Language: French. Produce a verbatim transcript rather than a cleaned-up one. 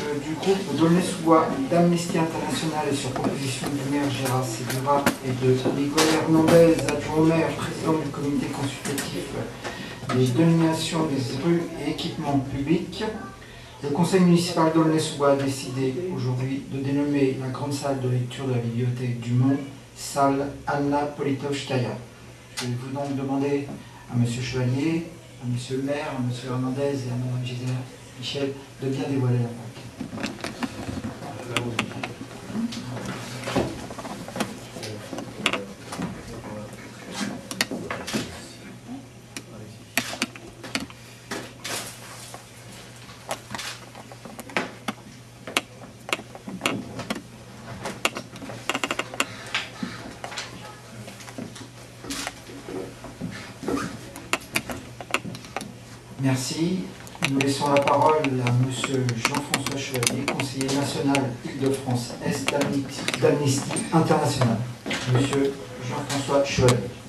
euh, du groupe d'Aulnay-sous-Bois d'Amnesty International et sur proposition du maire Gérard Séguéra et de Miguel Hernandez, adjoint au maire, président du comité consultatif des dominations des rues et équipements publics, le conseil municipal d'Aulnay-sous-Bois a décidé aujourd'hui de dénommer la grande salle de lecture de la bibliothèque du Mont salle Anna Politkovskaya. Je vais vous donc demander à Monsieur Chevalier, à Monsieur le maire, à Monsieur Hernandez et à Madame Gisèle Michel de bien dévoiler la plaque. Merci. Nous laissons la parole à Monsieur Jean-François Chevalier, conseiller national Île-de-France Est d'Amnesty International. Monsieur Jean-François Chevalier.